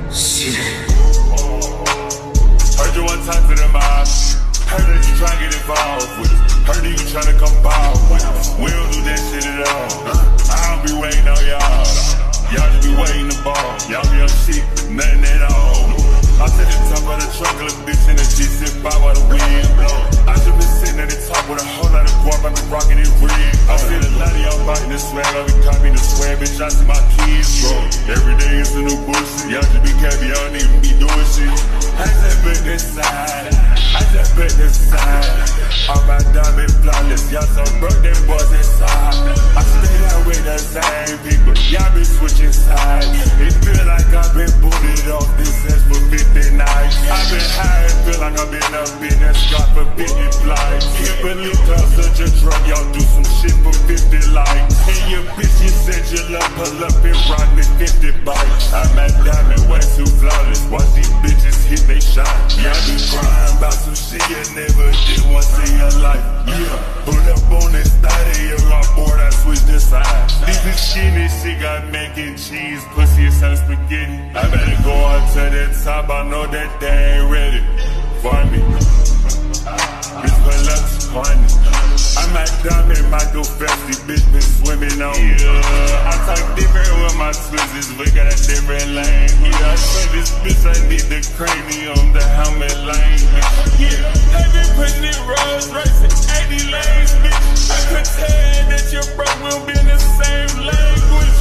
Heard you one time to the mob. Heard that you tryna get involved with us. Heard that you tryna come ball with us. We don't do that shit at all. I don't be waiting on y'all. Y'all just be waiting to ball. Y'all be on shit, nothing at all. I sit at the top of the truck, little bitch in the G6 by while the wind blow. I should been sitting at the top with a whole lot of guap, I been rocking it red. I see a lot of y'all biting the swag, I be copying the swag, bitch, I see my kids grow. Every day is a new bullshit, y'all just be cappy, y'all don't even be doing shit. I just bet this side, I just bet this side. All my diamond flawless, y'all so broke, them boys inside. I stay down with the same people, y'all be switching sides. It feel like I've been booted off this ass for 50 nights. I've been high and feel like I've been up in that scarf for 50 flights. Can't believe I'm such a drug, y'all do some shit for 50 likes. And your bitch, you said you love, pull up and ride me 50 bites. I'm at diamond, way too flawless, watch these bitches hit they shot. Y'all be crying about some shit you never did once in your life. Yeah, put up on this thotty, you're on board, I switch the side. These is shit, this shit got mac and cheese, pussy is some spaghetti. I better go out to the top, I know that they ain't ready for me. Bitch, pull up to honey. I'm at diamond, Michael Festy, bitch been swimming on. Yeah, I talk different with my twizzes, we got a different lane. Yeah, I say this bitch, I need the cranium, the helmet lane. Yeah, they been putting it Rolls Royce in 80 lanes, bitch. I could tell that your bro will be in the same language.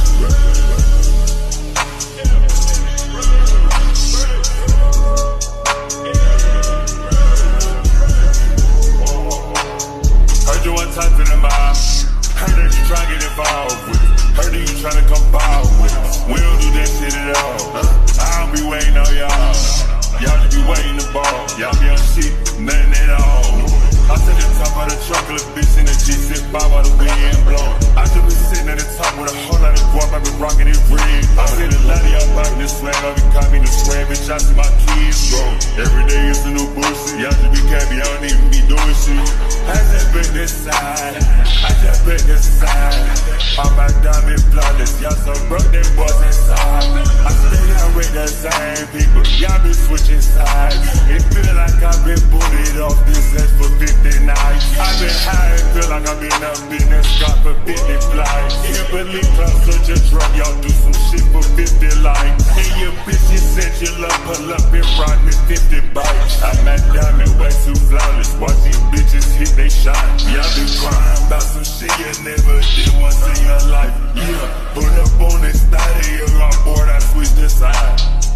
Heard you one time to the mob. Heard that you tryna get involved with us. Heard that you tryna come ball with us. We don't do that shit at all. I don't be waiting on y'all. Y'all just be waiting to ball. Y'all be on shit, nothing at all. I sit at the top of the truck, little bitch in the G6 by while the wind blow. I just been sitting at the top with a whole lot of guap, I been rocking it red. I see a lot of y'all biting the swag, I be copying the swag, bitch, I see my kids grow. Every day is a new bullshit, y'all just be cappy, y'all don't even be doing shit. I just bet this side, I just bet this side. All my diamond flawless, y'all so broke, them boys inside. I stay down with the same people, y'all be switching sides. It feel like I've been booted off this ass for 50 nights. I've been high and feel like I've been up in that scarf for 50 flights. Can't believe I'm such a drug, y'all do some shit for 50 likes. And your bitch, you said you love, pull up and ride me 50 bites. I'm at diamond, way too flawless, watch these bitches hit they shot. Y'all be crying about some shit you never did once in your life. Yeah, put up on this thotty, you're on board, I switch the side.